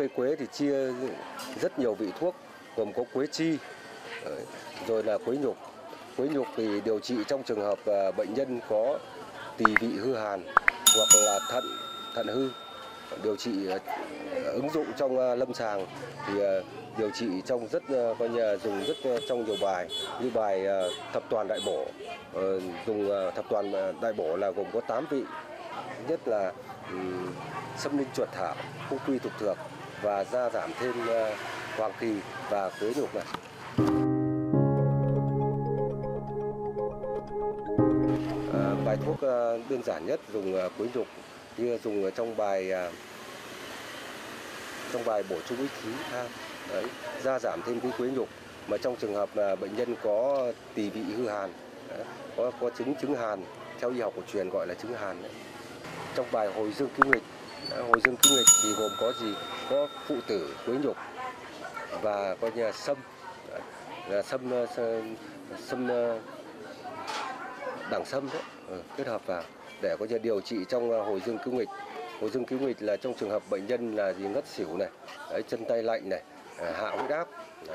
cây quế thì chia rất nhiều vị thuốc, gồm có quế chi, rồi là quế nhục. Quế nhục thì điều trị trong trường hợp bệnh nhân có tỳ vị hư hàn hoặc là thận hư. Điều trị ứng dụng trong lâm sàng thì điều trị trong rất dùng rất trong nhiều bài, như bài thập toàn đại bổ. Dùng thập toàn đại bổ là gồm có 8 vị. Thứ nhất là xâm linh chuột thảo, khu quy thục thược và gia giảm thêm hoàng kỳ và quế nhục này. Bài thuốc đơn giản nhất dùng quế nhục như dùng trong bài bổ sung ích khí than, gia giảm thêm cái quế nhục. Mà trong trường hợp là bệnh nhân có tỳ vị hư hàn, có chứng hàn, theo y học cổ truyền gọi là chứng hàn. Trong bài hồi dương cứu nghịch thì gồm có gì? Có phụ tử quế nhục và coi như là sâm đẳng sâm đấy, kết hợp vào để có thể điều trị trong hồi dương cứu nghịch. Hồi dương cứu nghịch là trong trường hợp bệnh nhân là gì ngất xỉu này, chân tay lạnh này, hạ huyết áp. Đấy.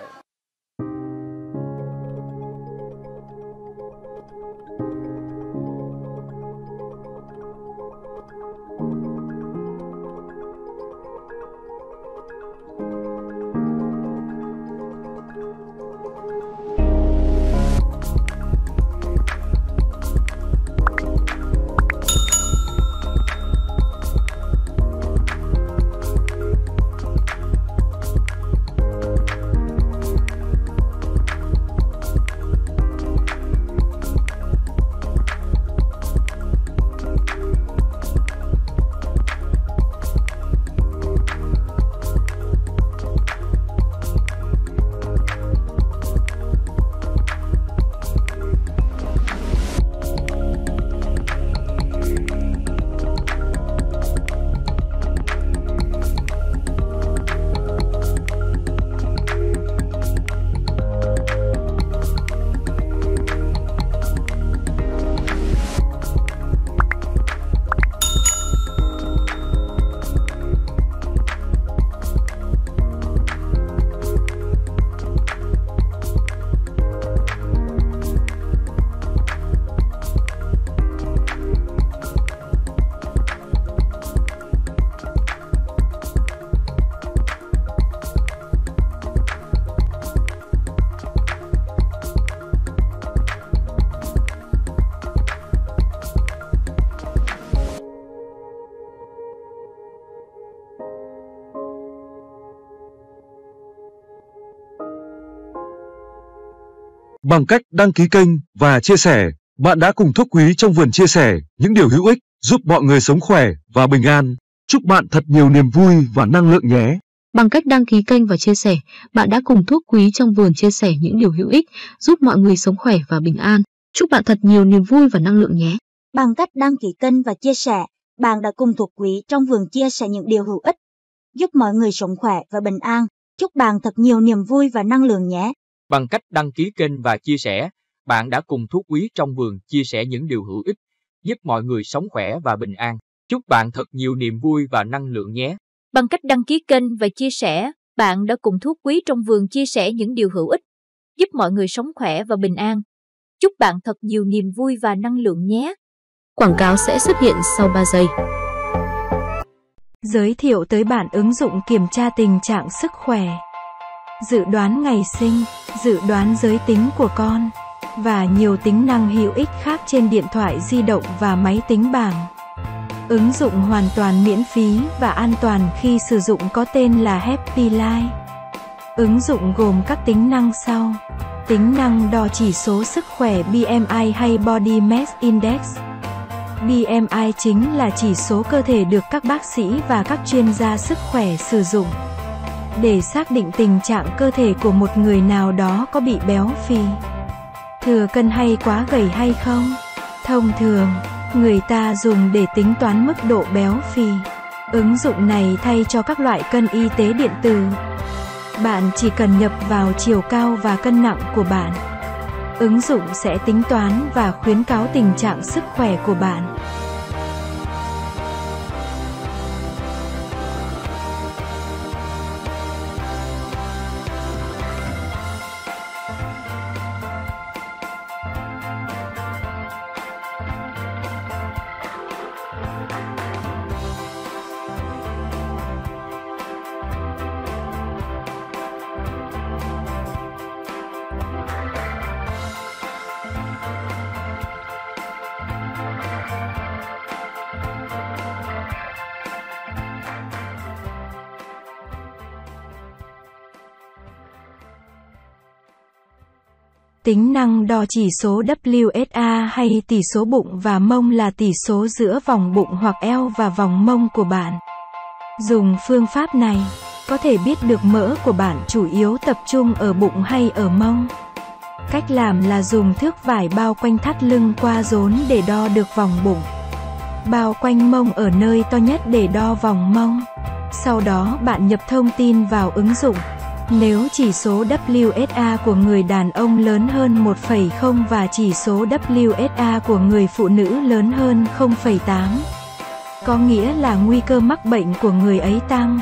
Bằng cách đăng ký kênh và chia sẻ, bạn đã cùng Thuốc Quý trong vườn chia sẻ những điều hữu ích giúp mọi người sống khỏe và bình an. Chúc bạn thật nhiều niềm vui và năng lượng nhé. Bằng cách đăng ký kênh và chia sẻ, bạn đã cùng Thuốc Quý trong vườn chia sẻ những điều hữu ích giúp mọi người sống khỏe và bình an. Chúc bạn thật nhiều niềm vui và năng lượng nhé. Bằng cách đăng ký kênh và chia sẻ, bạn đã cùng Thuốc Quý trong vườn chia sẻ những điều hữu ích giúp mọi người sống khỏe và bình an. Chúc bạn thật nhiều niềm vui và năng lượng nhé. Bằng cách đăng ký kênh và chia sẻ, bạn đã cùng Thuốc Quý trong vườn chia sẻ những điều hữu ích giúp mọi người sống khỏe và bình an. Chúc bạn thật nhiều niềm vui và năng lượng nhé. Bằng cách đăng ký kênh và chia sẻ, bạn đã cùng Thuốc Quý trong vườn chia sẻ những điều hữu ích giúp mọi người sống khỏe và bình an. Chúc bạn thật nhiều niềm vui và năng lượng nhé. Quảng cáo sẽ xuất hiện sau 3 giây. Giới thiệu tới bạn ứng dụng kiểm tra tình trạng sức khỏe, dự đoán ngày sinh, dự đoán giới tính của con và nhiều tính năng hữu ích khác trên điện thoại di động và máy tính bảng. Ứng dụng hoàn toàn miễn phí và an toàn khi sử dụng có tên là Happy Life. Ứng dụng gồm các tính năng sau: tính năng đo chỉ số sức khỏe BMI hay Body Mass Index. BMI chính là chỉ số cơ thể được các bác sĩ và các chuyên gia sức khỏe sử dụng để xác định tình trạng cơ thể của một người nào đó có bị béo phì, thừa cân hay quá gầy hay không. Thông thường, người ta dùng để tính toán mức độ béo phì. Ứng dụng này thay cho các loại cân y tế điện tử. Bạn chỉ cần nhập vào chiều cao và cân nặng của bạn. Ứng dụng sẽ tính toán và khuyến cáo tình trạng sức khỏe của bạn. Tính năng đo chỉ số WSA hay tỷ số bụng và mông là tỷ số giữa vòng bụng hoặc eo và vòng mông của bạn. Dùng phương pháp này, có thể biết được mỡ của bạn chủ yếu tập trung ở bụng hay ở mông. Cách làm là dùng thước vải bao quanh thắt lưng qua rốn để đo được vòng bụng. Bao quanh mông ở nơi to nhất để đo vòng mông. Sau đó bạn nhập thông tin vào ứng dụng. Nếu chỉ số WSA của người đàn ông lớn hơn 1,0 và chỉ số WSA của người phụ nữ lớn hơn 0,8, có nghĩa là nguy cơ mắc bệnh của người ấy tăng.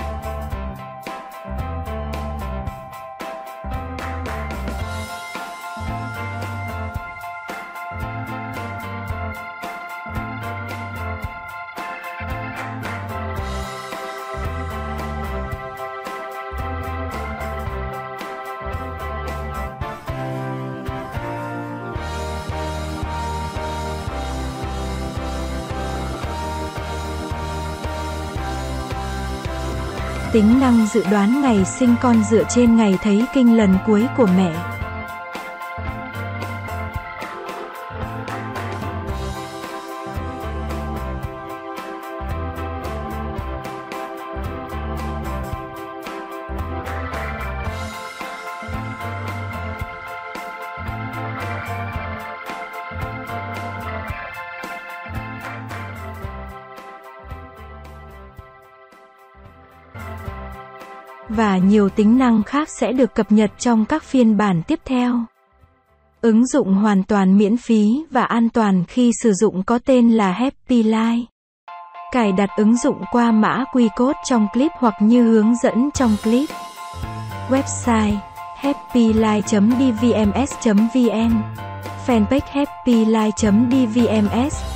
Tính năng dự đoán ngày sinh con dựa trên ngày thấy kinh lần cuối của mẹ. Và nhiều tính năng khác sẽ được cập nhật trong các phiên bản tiếp theo. Ứng dụng hoàn toàn miễn phí và an toàn khi sử dụng có tên là Happy Life. Cài đặt ứng dụng qua mã QR code trong clip hoặc như hướng dẫn trong clip. Website happylife.dvms.vn. Fanpage happylife.dvms.